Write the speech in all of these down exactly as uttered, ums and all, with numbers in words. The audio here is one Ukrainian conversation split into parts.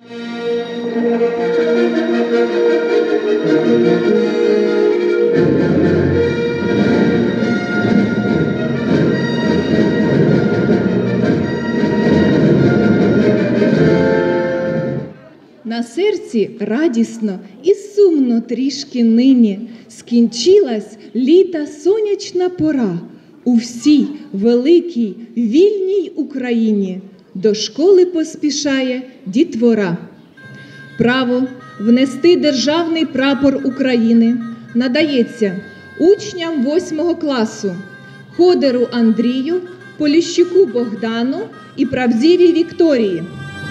На серці радісно і сумно трішки нині скінчилась літа сонячна пора. У всій великій вільній Україні до школи поспішає дітвора. Право внести державний прапор України надається учням восьмого класу Ходеру Андрію, Поліщуку Богдану і Правдівій Вікторії.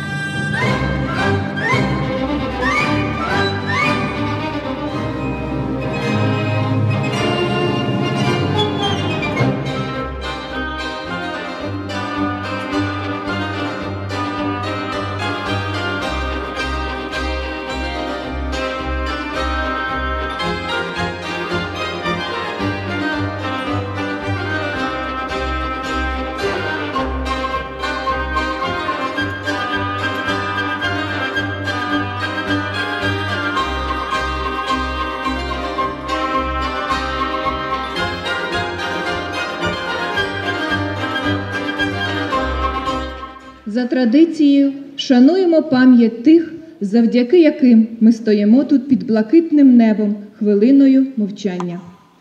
За традицією шануємо пам'ять тих, завдяки яким ми стоїмо тут під блакитним небом хвилиною мовчання.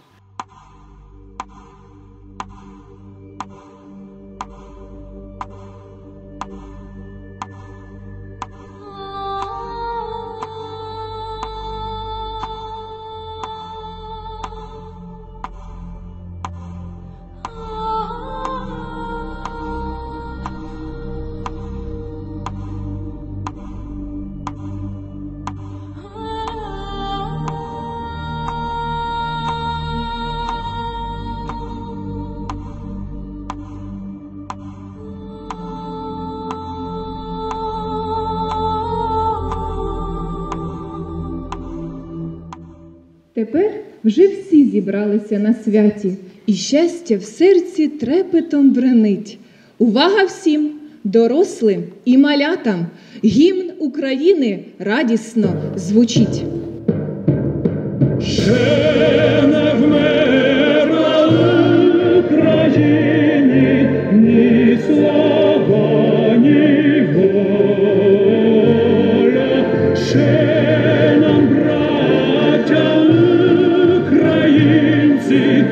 Тепер вже всі зібралися на святі, і щастя в серці трепетом бренить. Увага всім, дорослим і малятам! Гімн України радісно звучить. Ще не вмерла України ні слава, ні воля. Ще нам, браття українці,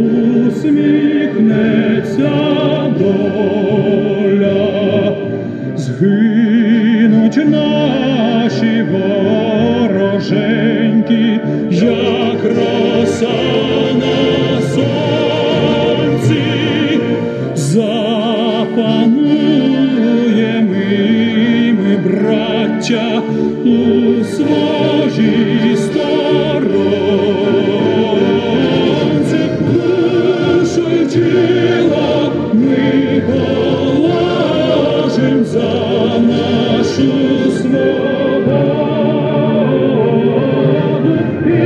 усміхнеться доля. Згинуть наші вороженьки, як роса на сонці. Запануємо ми, браття, у своїй сторонці. Душу й тіло ми положим за нашу свободу і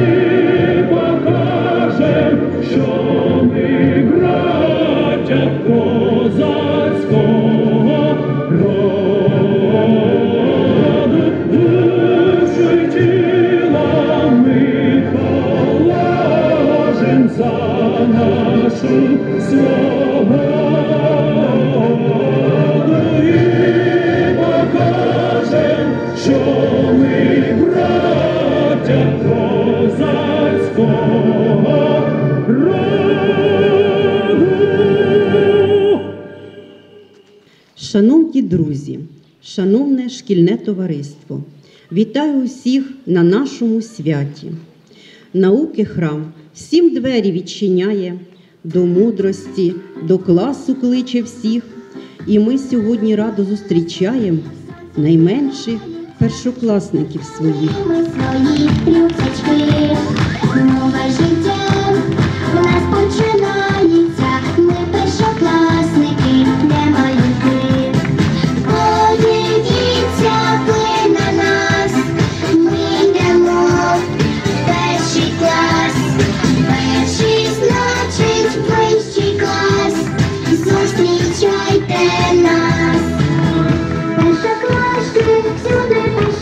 покажем, що ми браття козацького роду. Душу й тіло ми положим за нашу свободу і покажем, що ми браття козацького роду. Шановні друзі, шановне шкільне товариство, вітаю усіх на нашому святі. Науки храм всім двері відчиняє, до мудрості, до класу кличе всіх. І ми сьогодні радо зустрічаємо найменших першокласників своїх. Ми свої трюкачки, нове життя в нас починається. Ми першокласники, не малюки. Подивіться ви на нас, ми йдемо в перший клас. Перший значить вищий клас, зустрічайте нас. Першокласник всюди.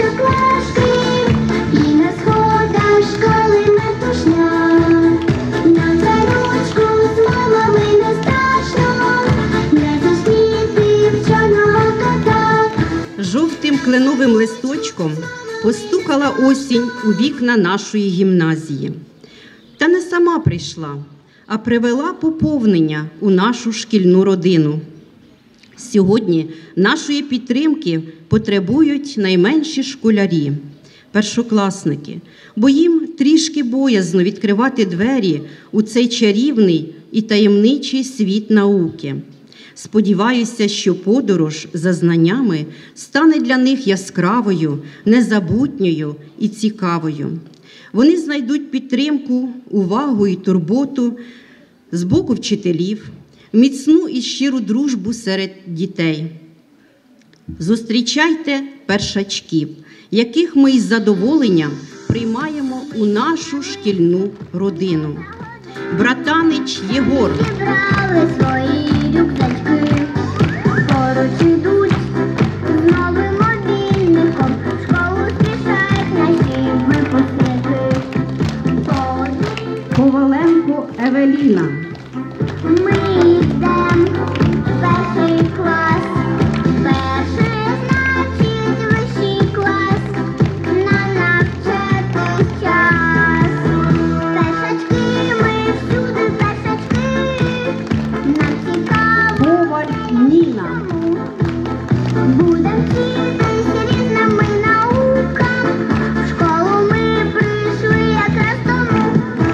кленовим листочком постукала осінь у вікна нашої гімназії. Та не сама прийшла, а привела поповнення у нашу шкільну родину. Сьогодні нашої підтримки потребують найменші школярі, першокласники, бо їм трішки боязно відкривати двері у цей чарівний і таємничий світ науки. Сподіваюся, що подорож за знаннями стане для них яскравою, незабутньою і цікавою. Вони знайдуть підтримку, увагу і турботу з боку вчителів, міцну і щиру дружбу серед дітей. Зустрічайте першачків, яких ми із задоволенням приймаємо у нашу шкільну родину. Братанич Єгор. Зібрали свої рюкзачки, поруч ідуть з новим мобільником, в школу спішають наші випускники. Коваленко Евеліна. Ми йдем в перший клас, перший значить вищий клас, на навчатись час. Першачки, ми всюди першачки, нам цікаво. Коваль Ніна. Будем вчитись різними наукам, в школу ми прийшли якраз тому.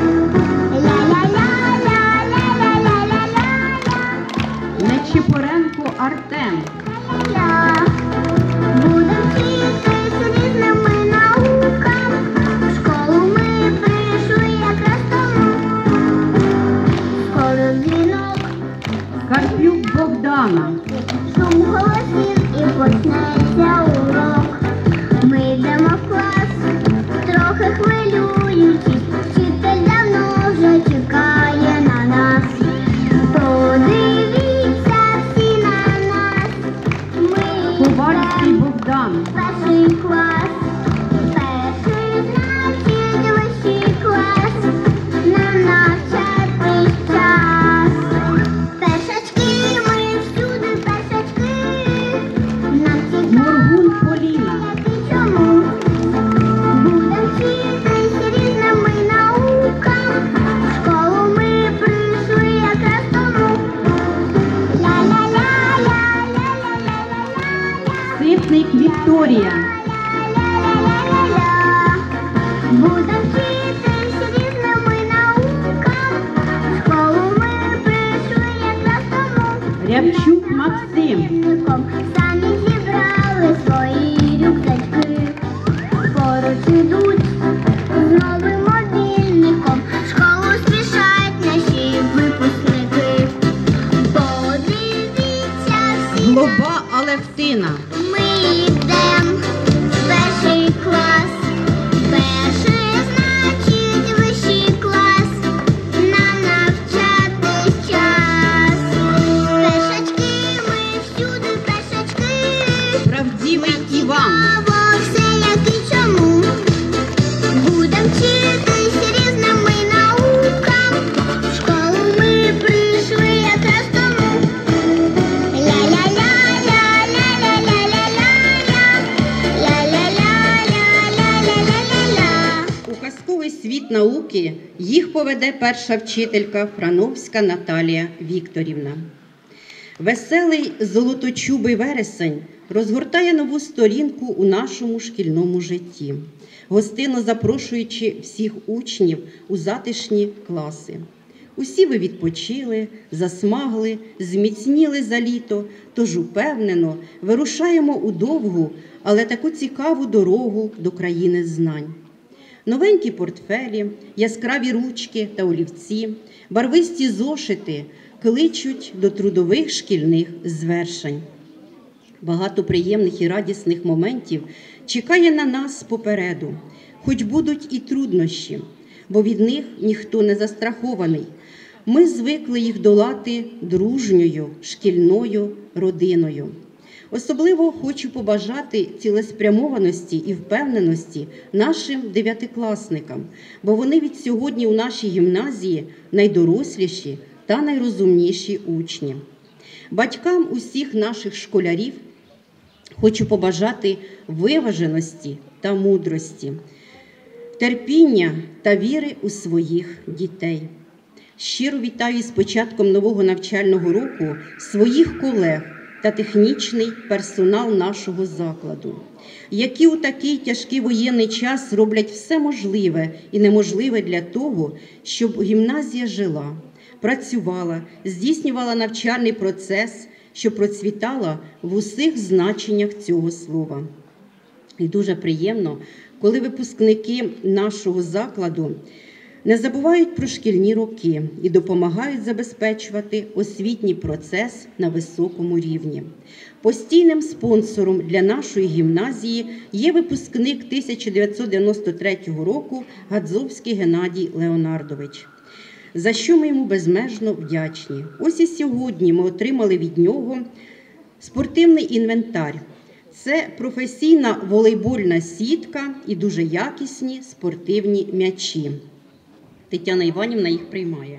Нечипоренко Артем. Ля-ля-ля. Будем вчитись різними наукам, в школу ми прийшли якраз тому. Скоро дзвінок, Карпюк Богдана. шум голосів і почнеться урок. Ми йдемо в клас, трохи хвилюючись, вчитель давно вже чекає на нас. Подивіться всі на нас, ми Ковальський йдемо Богдан. в перший клас, перший значить вищий клас, на навчатись час. Першачки, ми всюди першачки, нам цікаво. Моргун Поліна. Як і чому? Будем вчитись різними наукам, в школу ми прийшли якраз тому. Ля-ля-ля-ля-ля-ля-ля-ля-ля. Ситник Вікторія. Ля-ля-ля-ля-ля-ля. Будем вчитись різними наукам, в школу ми прийшли якраз тому. Рябчук Максим. Самі зібрали свої рюкзачки, поруч ідуть з новим мобільником, в школу спішають наші випускники. Подивіться всі, Глоба Алевтина. ми йдем в перший клас, перший значить вищий клас, на навчатись час. Першачки, ми всюди першачки, Правдивий Іван. цікаво все як і чому. Будем вчитись різними наукам, в школу ми прийшли якраз тому. Ля-ля-ля-ля-ля-ля-ля-ля-ля-ля-ля-ля-ля-ля-ля. У казковий світ науки їх поведе перша вчителька Франовська Наталія Вікторівна. Веселий золоточубий вересень розгортає нову сторінку у нашому шкільному житті, гостинно запрошуючи всіх учнів у затишні класи. Усі ви відпочили, засмагли, зміцніли за літо, тож упевнено вирушаємо у довгу, але таку цікаву дорогу до країни знань. Новенькі портфелі, яскраві ручки та олівці, барвисті зошити кличуть до трудових шкільних звершень. Багато приємних і радісних моментів чекає на нас попереду, хоч будуть і труднощі, бо від них ніхто не застрахований. Ми звикли їх долати дружньою шкільною родиною. Особливо хочу побажати цілеспрямованості і впевненості нашим дев'ятикласникам, бо вони від сьогодні у нашій гімназії найдоросліші та найрозумніші учні. Батькам усіх наших школярів Хочу побажати виваженості та мудрості, терпіння та віри у своїх дітей. Щиро вітаю із початком нового навчального року своїх колег та технічний персонал нашого закладу, які у такий тяжкий воєнний час роблять все можливе і неможливе для того, щоб гімназія жила, працювала, здійснювала навчальний процес, що процвітала в усіх значеннях цього слова. І дуже приємно, коли випускники нашого закладу не забувають про шкільні роки і допомагають забезпечувати освітній процес на високому рівні. Постійним спонсором для нашої гімназії є випускник тисяча дев'ятсот дев'яносто третього року Гадзовський Геннадій Леонардович, за що ми йому безмежно вдячні. Ось і сьогодні ми отримали від нього спортивний інвентар. Це професійна волейбольна сітка і дуже якісні спортивні м'ячі. Тетяна Іванівна їх приймає.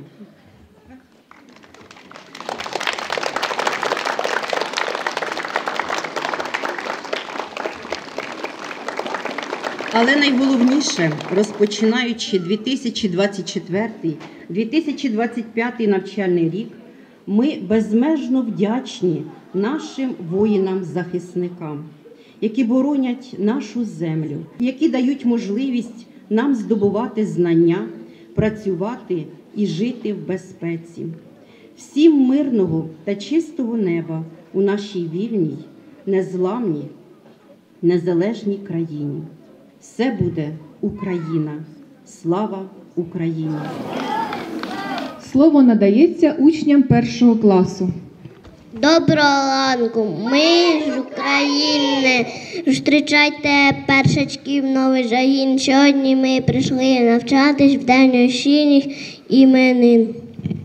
Але найголовніше, розпочинаючи дві тисячі двадцять четвертий - дві тисячі двадцять п'ятий навчальний рік, ми безмежно вдячні нашим воїнам-захисникам, які боронять нашу землю, які дають можливість нам здобувати знання, працювати і жити в безпеці. Всім мирного та чистого неба у нашій вільній, незламній, незалежній країні. Все буде Україна. Слава Україні! Слово надається учням першого класу. Доброго ранку, ми з України. Зустрічайте першачків новий загін. Сьогодні ми прийшли навчатись в день осінніх іменин.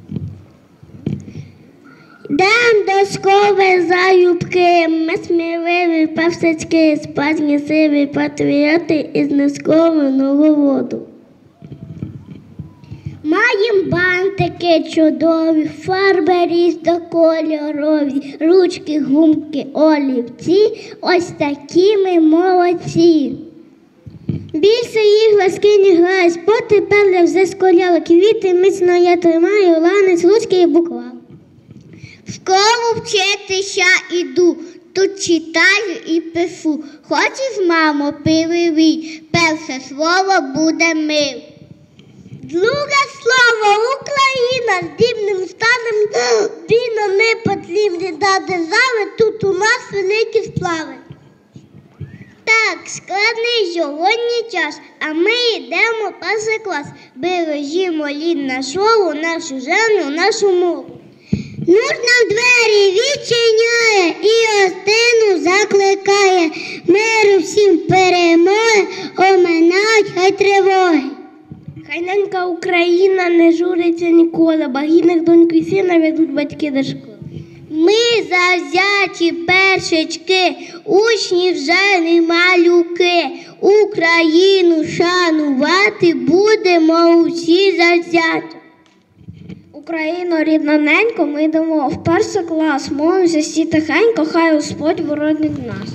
Йдем до школи залюбки, ми сміливі першачки, справжні сиві патріоти із нескореного роду. Маєм бантики чудові, фарби різнокольорові, ручки, гумки, олівці, ось такі ми молодці. Більше іграшки не граю, спот тепер вже сколяли, квіти міцно я тримаю, ланець, ручки і буква. В школу вчитися іду, тут читаю і пишу. Хочеш, мамо, перевій, перше слово буде ми. Друге слово Україна, з дивним станом війна не потрібні до держави, тут у нас великі справи. Так, складний сьогодні час, а ми йдемо перший клас. Бережімо рідне слово, нашу землю, нашу мову. Нужна в двері відчиняє і гостину закликає. Миру всім перемоги, оминають хай тривоги. Хай ненька Україна не журиться ніколи, бо гідних доньку і сина ведуть батьки до школи. Ми завзяті першачки, учні вже не малюки. Україну шанувати будемо усі завзяті. Україно, рідна ненько, ми йдемо в перший клас, молимося всі тихенько, хай Господь боронить нас.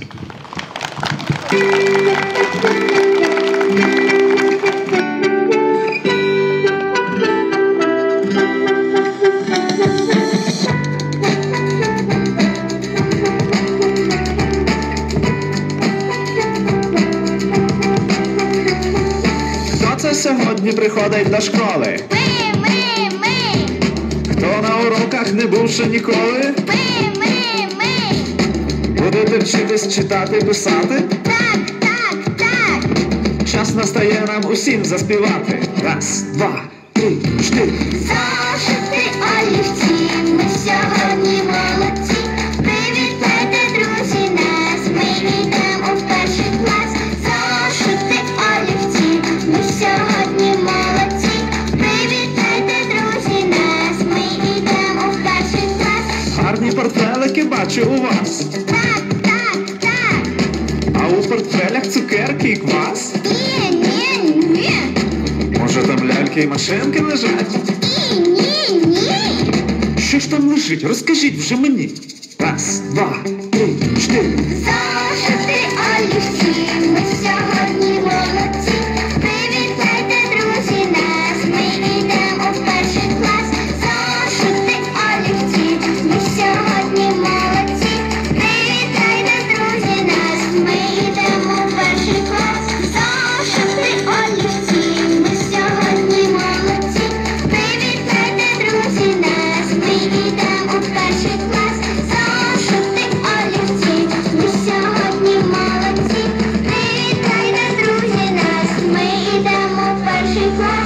Хто це сьогодні приходить до школи? Ми, ми, ми, Хто на уроках не був ще ніколи? ми, ми, ми. Будете вчитись читати, писати? Так, так, так. Час настає нам усім заспівати. Раз, два, три, чотири. Зошити олівці, ми сьогодні молодці. Привітайте, друзі, нас, ми йдемо в перший клас. Зошити олівці, ми сьогодні молодці. Привітайте, друзі, нас, ми йдемо в перший клас. Гарні портфелики бачу у вас. Так, так, так. А у портфелях цукерки і квас? Ні, ні, ні. Може там ляльки і машинки лежать? Ні, ні, ні. Що ж там лежить? Розкажіть вже мені. Раз, Раз, два, три, чотири. Зошити олівці, ми сьогодні молодці. Привітайте, друзі, нас, ми йдемо в перший клас. Зошити олівці, ми сьогодні молодці. Привітайте, друзі, нас, ми йдемо в перший клас. Зошити олівці, ми сьогодні молодці. Привітайте, друзі, нас, ми йдемо в перший клас. Зошити олівці, ми сьогодні молодці. Привітайте, друзі, нас, ми йдемо в перший клас.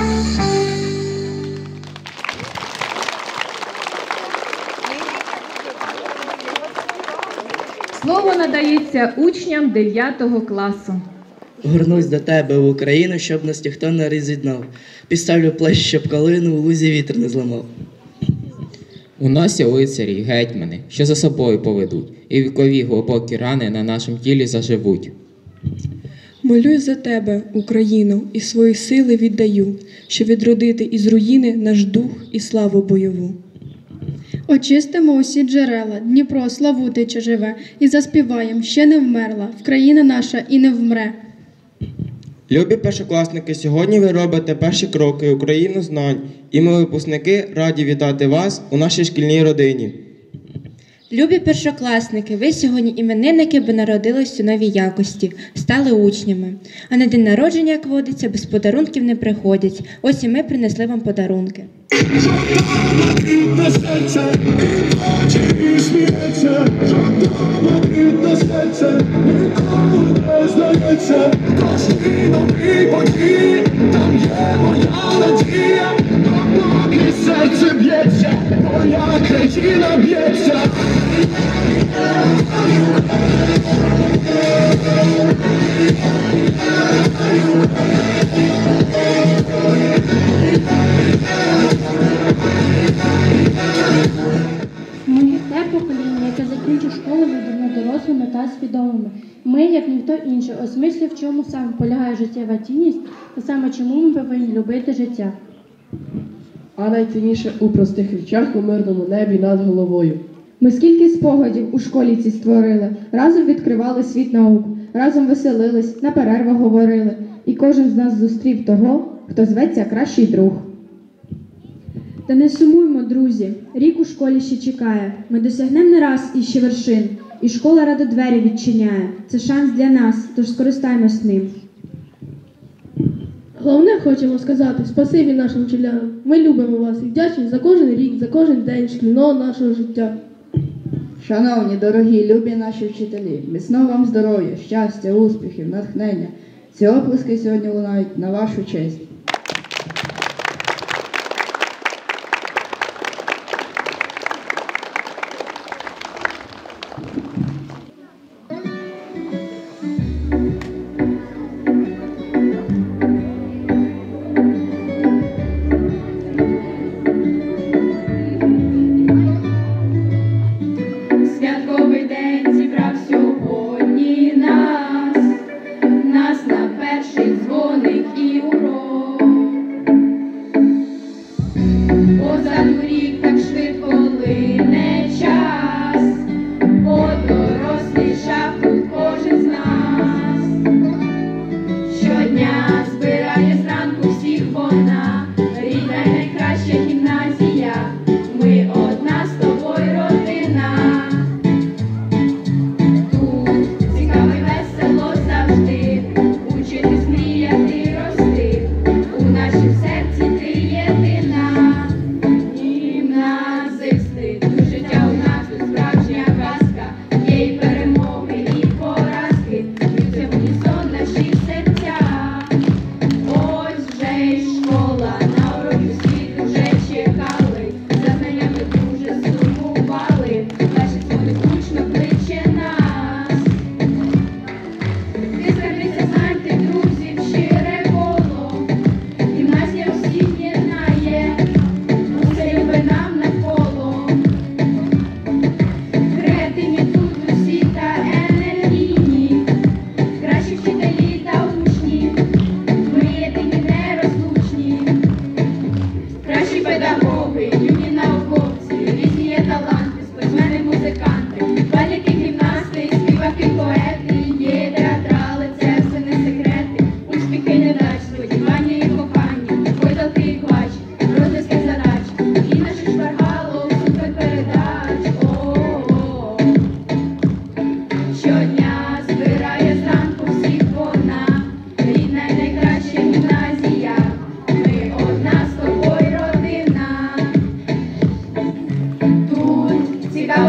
Слово надається учням дев'ятого класу. Горнусь до тебе, в Україну, щоб нас ніхто не роз'єднав. Підставлю плащ, щоб калину у лузі вітер не зламав. У нас є лицарі й гетьмани, що за собою поведуть, і вікові глибокі рани на нашому тілі заживуть. Молюсь за тебе, Україну, і свої сили віддаю, щоб відродити із руїни наш дух і славу бойову. Очистимо усі джерела, Дніпро славутиче живе, і заспіваєм, ще не вмерла, Вкраїна наша і не вмре. Любі першокласники, сьогодні ви робите перші кроки у країну знань, і ми, випускники, раді вітати вас у нашій шкільній родині. Любі першокласники, ви сьогодні іменинники, бо народились у новій якості, стали учнями. А на день народження, як водиться, без подарунків не приходять. Ось і ми принесли вам подарунки. Серце б'ється, моя країна б'ється. Ми те покоління, яке закінчить школу, відомо дорослими та свідомими. Ми, як ніхто інший, осмислює, в чому саме полягає життєва цінність, та саме чому ми повинні любити життя. А найцінніше у простих речах у мирному небі над головою. Ми скільки спогадів у школі ці створили, разом відкривали світ наук, разом веселились, на перервах говорили, і кожен з нас зустрів того, хто зветься кращий друг. Та не сумуймо, друзі, рік у школі ще чекає. Ми досягнемо не раз іще вершин, і школа радо двері відчиняє. Це шанс для нас, тож скористаймось ним. Головне хочемо сказати спасибі нашим вчителям. Ми любимо вас і вдячні за кожен рік, за кожен день шкільного нашого життя. Шановні, дорогі, любі наші вчителі, міцного вам здоров'я, щастя, успіхів, натхнення. Ці оплески сьогодні лунають на вашу честь. Святковий день зібрав сьогодні нас, нас на перший дзвоник і урок.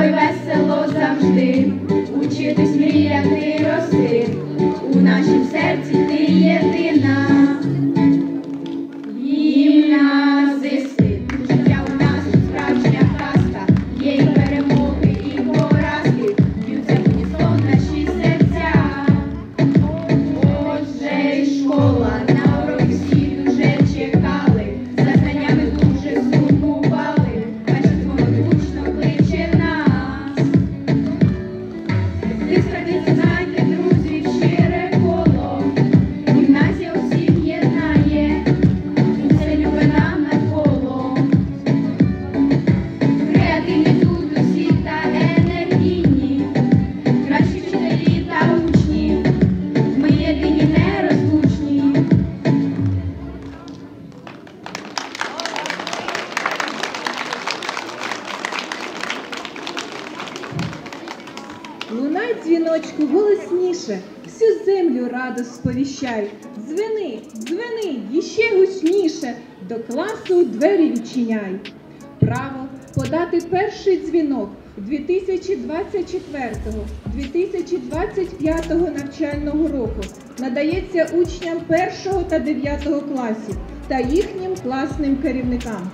ой, весело завжди, учитись, мріяти, рости, у нашім серці ти єдина. Гімназисти, життя у нас справжня казка, є і перемоги, і поразки, б'ються в унісон наші серця. Отже, й школа, на уроки всі дуже чекали, за знаннями дуже сумували, адже дзвоник гучно кличе нас. Ти сходиться, знайте, друзів, щире коло, гімназія усіх єднає, і все любе нам навколо. Креативні тут усі та енергійні, кращі вчителі та учні, ми єдині нерозлучні. Лунай, дзвіночку, голосніше, всю землю радость сповіщай. Дзвени, дзвени, іще гучніше, до класу двері відчиняй. Право подати перший дзвінок дві тисячі двадцять четвертого - дві тисячі двадцять п'ятого навчального року надається учням першого та дев'ятого класів та їхнім класним керівникам.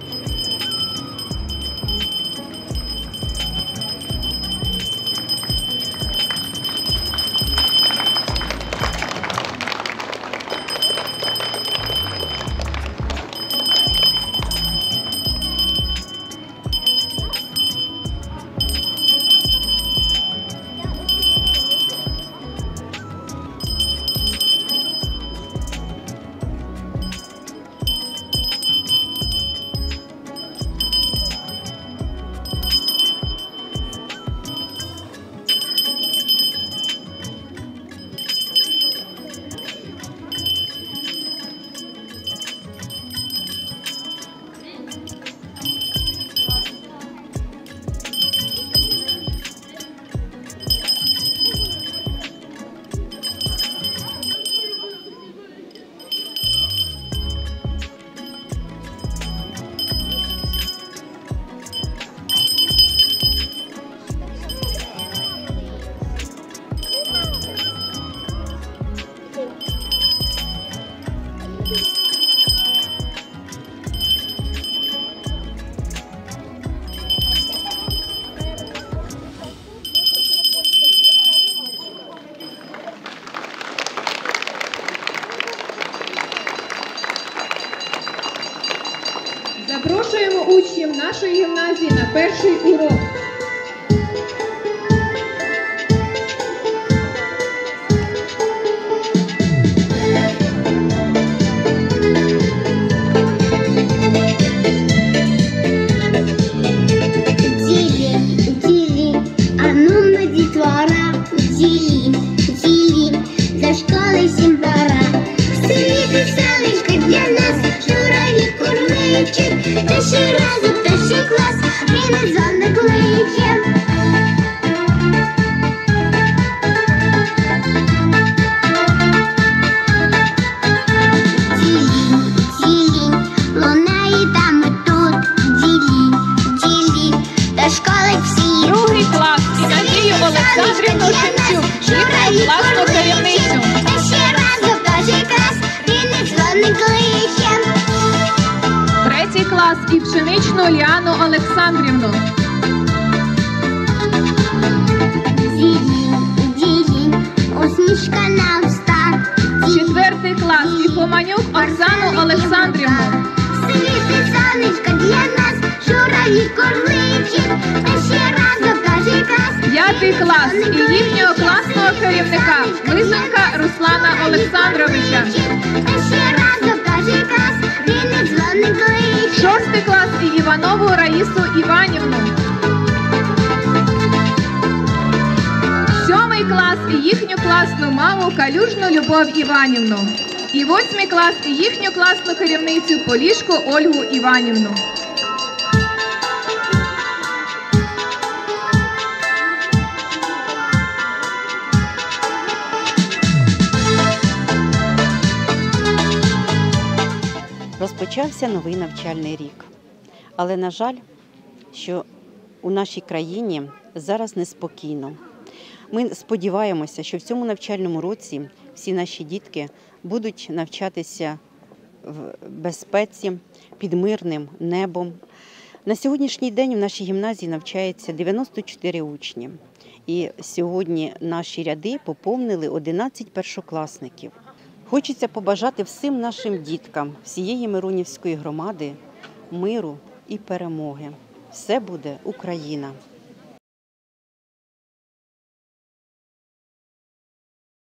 Запрошуємо учнів нашої гімназії на перший урок. Ділі, ділі, а ну на дітвора, ділі, ділі, за школи всім пора. Світи сонечко для нас, журавлі кормичі, та ще разом перший клас, він на дзвоник кличе. Ділі, ділі, лунає там і тут, ділі, ділі, та школи всі. Другий клас і Надію Олександрівну Шевчук, їхню класну керівницю. Та ще разом перший клас, він на дзвоник кличе. Третій клас і Пшеничну Ліану Олександрівну. Ділі, ділі, усмішка на устах. Четвертий клас і Фоманюк Оксану Олександрівну. Світи сонечко для нас, журавлі кормичі, та ще разом перший клас. П'ятий клас і їхнього класного керівника Лисенка Руслана Олександровича. Та ще разом перший клас, він на дзвоник кличе. Шостий клас і Іванову Раїсу Іванівну. Сьомий клас і їхню класну маму Калюжну Любов Іванівну. І восьмий клас і їхню класну керівницю Полішку Ольгу Іванівну. Розпочався новий навчальний рік. Але, на жаль, що у нашій країні зараз неспокійно. Ми сподіваємося, що в цьому навчальному році всі наші дітки будуть навчатися в безпеці, під мирним небом. На сьогоднішній день в нашій гімназії навчається дев'яносто чотири учні. І сьогодні наші ряди поповнили одинадцять першокласників. Хочеться побажати всім нашим діткам, всієї Миронівської громади, миру і перемоги. Все буде Україна!